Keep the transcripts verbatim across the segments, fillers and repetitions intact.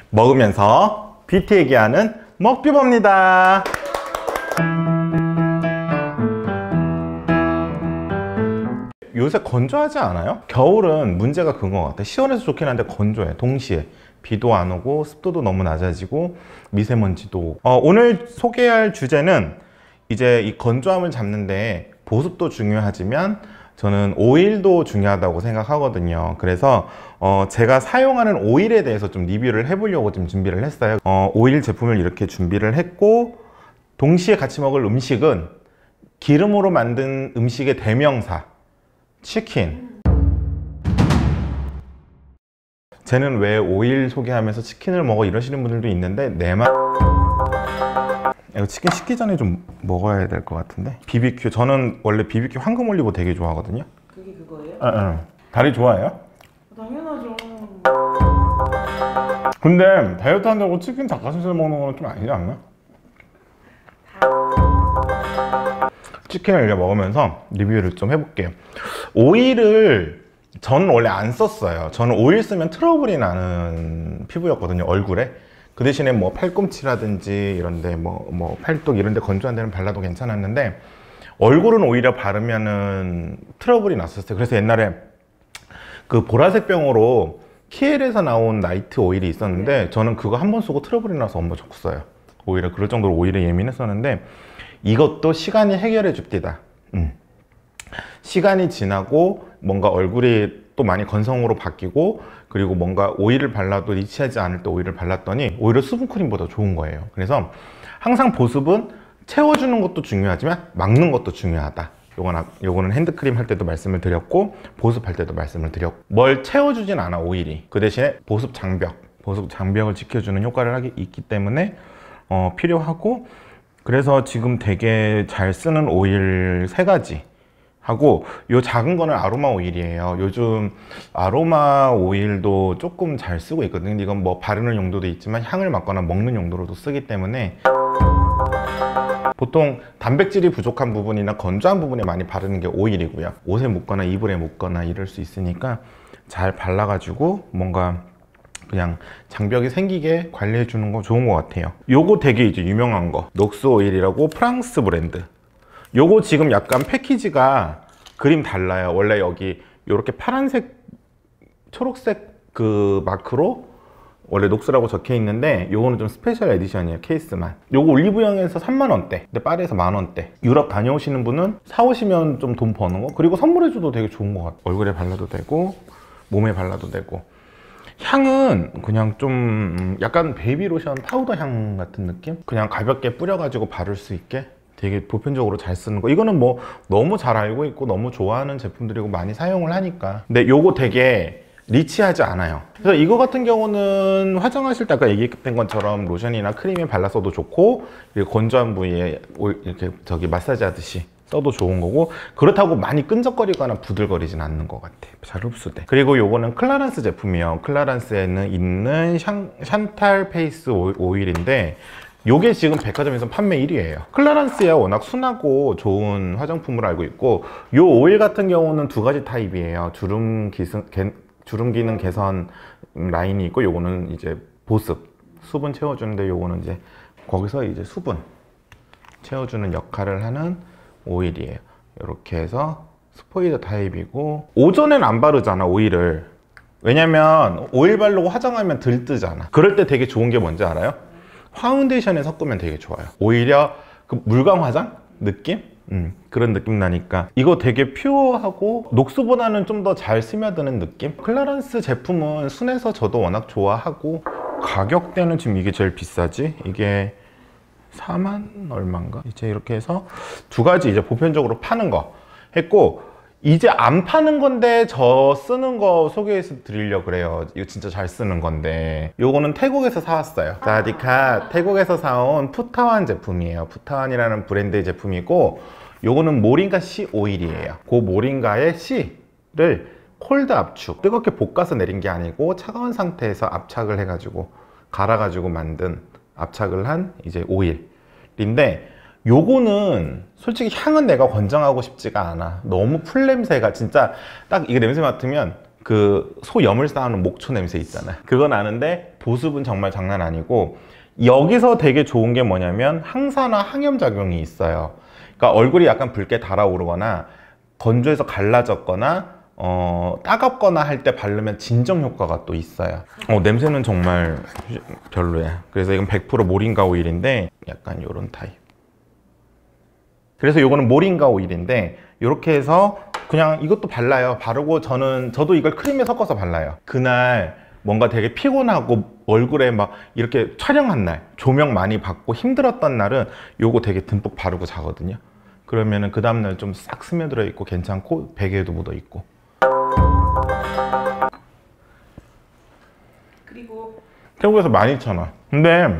먹으면서 뷰티 얘기하는 먹뷰버입니다. 요새 건조하지 않아요? 겨울은 문제가 그건 것 같아. 시원해서 좋긴 한데 건조해. 동시에 비도 안 오고 습도도 너무 낮아지고 미세먼지도. 어, 오늘 소개할 주제는 이제 이 건조함을 잡는데 보습도 중요하지만 저는 오일도 중요하다고 생각하거든요. 그래서 어 제가 사용하는 오일에 대해서 좀 리뷰를 해보려고 좀 준비를 했어요. 어 오일 제품을 이렇게 준비를 했고, 동시에 같이 먹을 음식은 기름으로 만든 음식의 대명사 치킨. 쟤는 왜 오일 소개하면서 치킨을 먹어 이러시는 분들도 있는데 내 말... 이거 치킨 식기 전에 좀 먹어야 될 것 같은데. 비비큐, 저는 원래 비비큐 황금 올리브 되게 좋아하거든요. 그게 그거예요? 응, 응. 다리 좋아해요? 당연하죠. 근데 다이어트 한다고 치킨 닭가슴살 먹는 거는 좀 아니지 않나? 치킨을 이제 먹으면서 리뷰를 좀 해볼게요. 오일을 저는 원래 안 썼어요. 저는 오일 쓰면 트러블이 나는 피부였거든요, 얼굴에. 그 대신에 뭐 팔꿈치라든지 이런데 뭐, 뭐 팔뚝 이런데 건조한 데는 발라도 괜찮았는데 얼굴은 오히려 바르면은 트러블이 났었어요. 그래서 옛날에 그 보라색 병으로 키엘에서 나온 나이트 오일이 있었는데 저는 그거 한 번 쓰고 트러블이 나서 엄마 줬어요. 오히려 그럴 정도로 오일에 예민했었는데 이것도 시간이 해결해 줍디다. 음. 시간이 지나고 뭔가 얼굴이 또 많이 건성으로 바뀌고, 그리고 뭔가 오일을 발라도 리치하지 않을 때 오일을 발랐더니 오히려 수분크림보다 좋은 거예요. 그래서 항상 보습은 채워주는 것도 중요하지만 막는 것도 중요하다. 요건, 요거는 핸드크림 할 때도 말씀을 드렸고 보습할 때도 말씀을 드렸고, 뭘 채워주진 않아 오일이. 그 대신에 보습 장벽, 보습 장벽을 지켜주는 효과를 하기 있기 때문에 어, 필요하고, 그래서 지금 되게 잘 쓰는 오일 세 가지 하고, 요 작은 거는 아로마 오일이에요. 요즘 아로마 오일도 조금 잘 쓰고 있거든요. 근데 이건 뭐 바르는 용도도 있지만 향을 맡거나 먹는 용도로도 쓰기 때문에 보통 단백질이 부족한 부분이나 건조한 부분에 많이 바르는 게 오일이고요. 옷에 묻거나 이불에 묻거나 이럴 수 있으니까 잘 발라가지고 뭔가 그냥 장벽이 생기게 관리해 주는 거 좋은 것 같아요. 요거 되게 이제 유명한 거, 녹스 오일이라고 프랑스 브랜드. 요거 지금 약간 패키지가 그림 달라요. 원래 여기 이렇게 파란색, 초록색 그 마크로 원래 녹스라고 적혀 있는데 요거는 좀 스페셜 에디션이에요. 케이스만. 요거 올리브영에서 삼만 원대, 근데 파리에서 만 원대. 유럽 다녀오시는 분은 사오시면 좀 돈 버는 거, 그리고 선물해줘도 되게 좋은 것 같아요. 얼굴에 발라도 되고 몸에 발라도 되고. 향은 그냥 좀 약간 베이비 로션 파우더 향 같은 느낌? 그냥 가볍게 뿌려가지고 바를 수 있게 되게 보편적으로 잘 쓰는 거. 이거는 뭐 너무 잘 알고 있고 너무 좋아하는 제품들이고 많이 사용을 하니까. 근데 요거 되게 리치하지 않아요. 그래서 이거 같은 경우는 화장하실 때 아까 얘기했던 것처럼 로션이나 크림에 발라서도 좋고, 그리고 건조한 부위에 이렇게 저기 마사지 하듯이 써도 좋은 거고, 그렇다고 많이 끈적거리거나 부들거리진 않는 것 같아. 잘 흡수돼. 그리고 요거는 클라란스 제품이에요. 클라란스에는 있는 샹, 샨탈 페이스 오일인데 요게 지금 백화점에서 판매 일 위예요. 클라란스야 워낙 순하고 좋은 화장품으로 알고 있고, 요 오일 같은 경우는 두 가지 타입이에요. 주름 기승, 개, 주름 기능 개선 라인이 있고, 요거는 이제 보습, 수분 채워주는데, 요거는 이제 거기서 이제 수분 채워주는 역할을 하는 오일이에요. 이렇게 해서 스포이드 타입이고, 오전엔 안 바르잖아 오일을. 왜냐면 오일 바르고 화장하면 들뜨잖아. 그럴 때 되게 좋은 게 뭔지 알아요? 파운데이션에 섞으면 되게 좋아요. 오히려 그 물광 화장 느낌? 음, 그런 느낌 나니까 이거 되게 퓨어하고 녹스보다는 좀 더 잘 스며드는 느낌? 클라란스 제품은 순해서 저도 워낙 좋아하고, 가격대는 지금 이게 제일 비싸지? 이게 사만 얼마인가? 이제 이렇게 해서 두 가지 이제 보편적으로 파는 거 했고, 이제 안 파는 건데 저 쓰는 거 소개해서 드리려고 그래요. 이거 진짜 잘 쓰는 건데, 요거는 태국에서 사왔어요. 사디카 태국에서 사온 푸타완 제품이에요. 푸타완이라는 브랜드의 제품이고, 요거는 모링가 씨 오일이에요. 그 모링가의 씨를 콜드 압축, 뜨겁게 볶아서 내린 게 아니고 차가운 상태에서 압착을 해가지고 갈아가지고 만든, 압착을 한 이제 오일인데, 요거는 솔직히 향은 내가 권장하고 싶지가 않아. 너무 풀 냄새가 진짜 딱 이게 냄새 맡으면 그 소염을 쌓아놓은 목초 냄새 있잖아요. 그건 아는데 보습은 정말 장난 아니고, 여기서 되게 좋은 게 뭐냐면 항산화 항염 작용이 있어요. 그러니까 얼굴이 약간 붉게 달아오르거나 건조해서 갈라졌거나 어, 따갑거나 할 때 바르면 진정 효과가 또 있어요. 어, 냄새는 정말 별로야. 그래서 이건 백 퍼센트 모링가 오일인데 약간 요런 타입. 그래서 요거는 모링가 오일인데 이렇게 해서 그냥 이것도 발라요. 바르고 저는 저도 이걸 크림에 섞어서 발라요. 그날 뭔가 되게 피곤하고 얼굴에 막 이렇게 촬영한 날, 조명 많이 받고 힘들었던 날은 요거 되게 듬뿍 바르고 자거든요. 그러면은 그 다음날 좀 싹 스며들어 있고 괜찮고 베개에도 묻어 있고. 그리고 태국에서 만 이천 원. 근데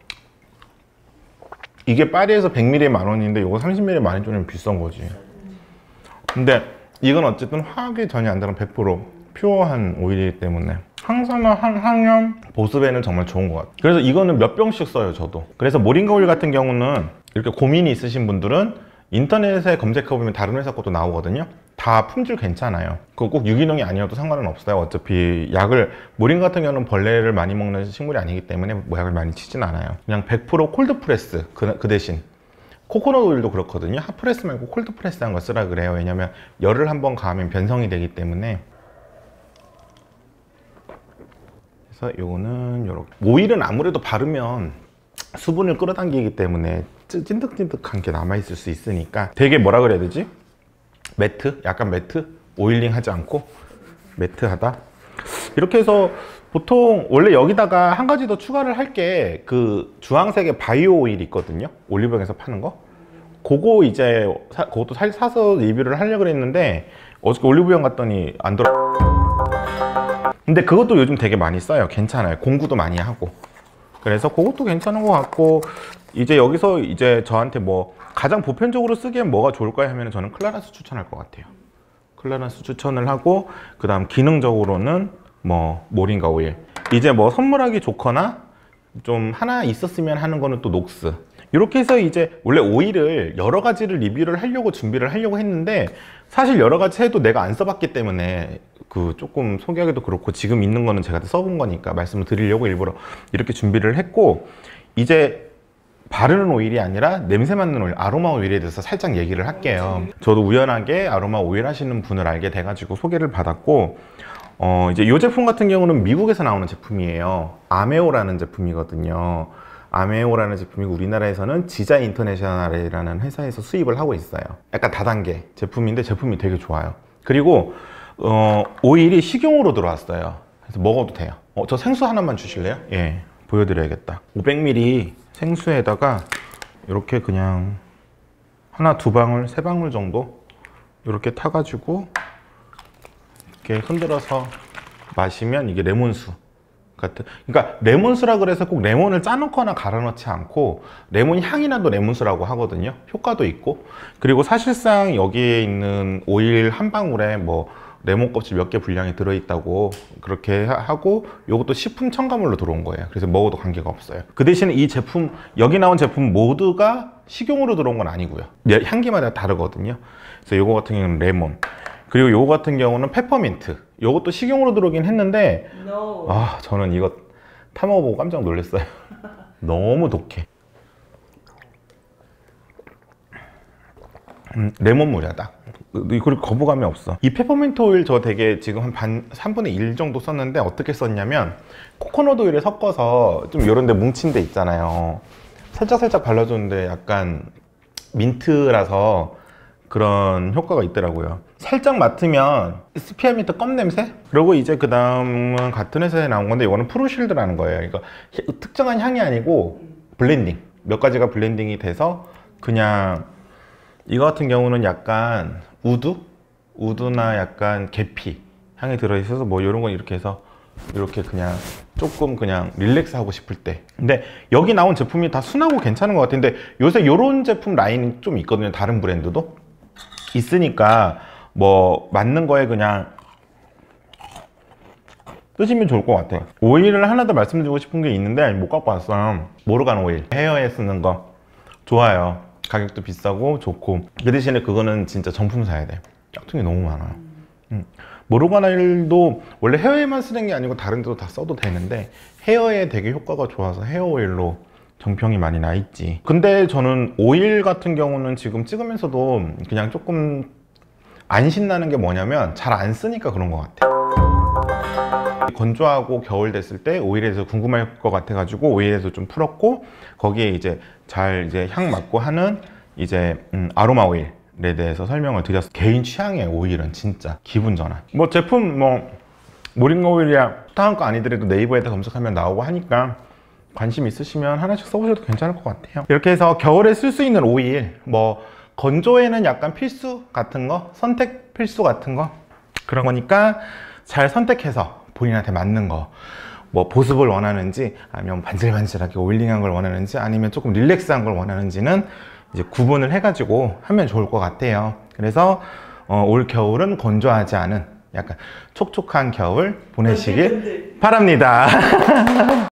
이게 파리에서 백 밀리리터에 만 원인데 요거 삼십 밀리리터에 만 이천 원이면 비싼 거지. 근데 이건 어쨌든 화학이 전혀 안 들어간 백 퍼센트 퓨어한 오일이기 때문에 항산화, 항, 항염, 보습에는 정말 좋은 것 같아요. 그래서 이거는 몇 병씩 써요, 저도. 그래서 모링가 오일 같은 경우는 이렇게 고민이 있으신 분들은 인터넷에 검색해보면 다른 회사 것도 나오거든요. 다 품질 괜찮아요. 그거 꼭 유기농이 아니어도 상관은 없어요. 어차피 약을, 모링가 같은 경우는 벌레를 많이 먹는 식물이 아니기 때문에 뭐 약을 많이 치진 않아요. 그냥 백 퍼센트 콜드 프레스, 그, 그 대신 코코넛 오일도 그렇거든요. 핫프레스 말고 콜드 프레스한 거 쓰라 그래요. 왜냐면 열을 한번 가하면 변성이 되기 때문에. 그래서 요거는 요렇게. 오일은 아무래도 바르면 수분을 끌어당기기 때문에 찐득찐득한 게 남아있을 수 있으니까 되게 뭐라 그래야 되지? 매트? 약간 매트? 오일링 하지 않고 매트하다? 이렇게 해서 보통 원래 여기다가 한 가지 더 추가를 할 게 그 주황색의 바이오 오일 있거든요. 올리브영에서 파는 거. 그거 이제 사, 그것도 사, 사서 리뷰를 하려고 했는데 어저께 올리브영 갔더니 안 들어. 근데 그것도 요즘 되게 많이 써요. 괜찮아요. 공구도 많이 하고. 그래서 그것도 괜찮은 것 같고, 이제 여기서 이제 저한테 뭐 가장 보편적으로 쓰기엔 뭐가 좋을까요 하면 저는 클라란스 추천할 것 같아요. 클라란스 추천을 하고, 그 다음 기능적으로는 뭐 모링가 오일. 이제 뭐 선물하기 좋거나 좀 하나 있었으면 하는 거는 또 녹스. 이렇게 해서 이제 원래 오일을 여러 가지를 리뷰를 하려고 준비를 하려고 했는데, 사실 여러 가지 해도 내가 안 써봤기 때문에 그 조금 소개하기도 그렇고, 지금 있는 거는 제가 써본 거니까 말씀을 드리려고 일부러 이렇게 준비를 했고, 이제 바르는 오일이 아니라 냄새 맡는 오일, 아로마 오일에 대해서 살짝 얘기를 할게요. 저도 우연하게 아로마 오일 하시는 분을 알게 돼가지고 소개를 받았고, 어 이제 이 제품 같은 경우는 미국에서 나오는 제품이에요. 아메오라는 제품이거든요. 아메오라는 제품이 우리나라에서는 지자 인터내셔널이라는 회사에서 수입을 하고 있어요. 약간 다단계 제품인데 제품이 되게 좋아요. 그리고 어, 오일이 식용으로 들어왔어요. 그래서 먹어도 돼요. 어, 저 생수 하나만 주실래요? 예, 보여드려야겠다. 오백 밀리리터 생수에다가 이렇게 그냥 하나 두 방울, 세 방울 정도 이렇게 타가지고 이렇게 흔들어서 마시면 이게 레몬수 같은. 그러니까 레몬수라 그래서 꼭 레몬을 짜놓거나 갈아 넣지 않고 레몬 향이 나도 레몬수라고 하거든요. 효과도 있고. 그리고 사실상 여기에 있는 오일 한 방울에 뭐 레몬 껍질 몇 개 분량이 들어있다고 그렇게 하고, 요것도 식품 첨가물로 들어온 거예요. 그래서 먹어도 관계가 없어요. 그 대신에 이 제품, 여기 나온 제품 모두가 식용으로 들어온 건 아니고요. 향기마다 다르거든요. 그래서 요거 같은 경우는 레몬, 그리고 요거 같은 경우는 페퍼민트. 요것도 식용으로 들어오긴 했는데 No. 아, 저는 이거 타먹어보고 깜짝 놀랐어요. 너무 독해. 음, 레몬물이야 딱. 그리고 거부감이 없어. 이 페퍼민트 오일 저 되게 지금 한 반, 삼분의 일 정도 썼는데 어떻게 썼냐면 코코넛 오일에 섞어서 좀 요런 데 뭉친 데 있잖아요. 살짝살짝 발라줬는데 약간 민트라서 그런 효과가 있더라고요. 살짝 맡으면 스피아민트 껌 냄새? 그리고 이제 그 다음은 같은 회사에 나온 건데 이거는 프로실드라는 거예요. 이거 특정한 향이 아니고 블렌딩, 몇 가지가 블렌딩이 돼서 그냥 이거 같은 경우는 약간 우드? 우드나 약간 계피 향이 들어있어서 뭐 이런 건 이렇게 해서 이렇게 그냥 조금 그냥 릴렉스 하고 싶을 때. 근데 여기 나온 제품이 다 순하고 괜찮은 것 같은데 요새 이런 제품 라인이 좀 있거든요. 다른 브랜드도 있으니까 뭐 맞는 거에 그냥 쓰시면 좋을 것 같아요. 오일을 하나 더 말씀드리고 싶은 게 있는데 못 갖고 왔어요. 모르간 오일, 헤어에 쓰는 거 좋아요. 가격도 비싸고 좋고. 그 대신에 그거는 진짜 정품 사야 돼. 짝퉁이 너무 많아요. 음. 모로가나 오일도 원래 헤어에만 쓰는 게 아니고 다른 데도 다 써도 되는데 헤어에 되게 효과가 좋아서 헤어 오일로 정평이 많이 나 있지. 근데 저는 오일 같은 경우는 지금 찍으면서도 그냥 조금 안 신나는 게 뭐냐면 잘 안 쓰니까 그런 것 같아. 건조하고 겨울 됐을 때 오일에 대해서 궁금할 것 같아 가지고 오일에서 좀 풀었고, 거기에 이제 잘 이제 향 맡고 하는 이제 음, 아로마 오일에 대해서 설명을 드렸어. 개인 취향의 오일은 진짜 기분 전환. 뭐 제품 뭐 모링가 오일이야 다음 거 아니더라도 네이버에다 검색하면 나오고 하니까 관심 있으시면 하나씩 써보셔도 괜찮을 것 같아요. 이렇게 해서 겨울에 쓸 수 있는 오일, 뭐 건조에는 약간 필수 같은 거, 선택 필수 같은 거, 그런 거니까 잘 선택해서 본인한테 맞는 거, 뭐 보습을 원하는지 아니면 반질반질하게 오일링한 걸 원하는지 아니면 조금 릴렉스한 걸 원하는지는 이제 구분을 해가지고 하면 좋을 것 같아요. 그래서 어, 올 겨울은 건조하지 않은 약간 촉촉한 겨울 보내시길 바랍니다.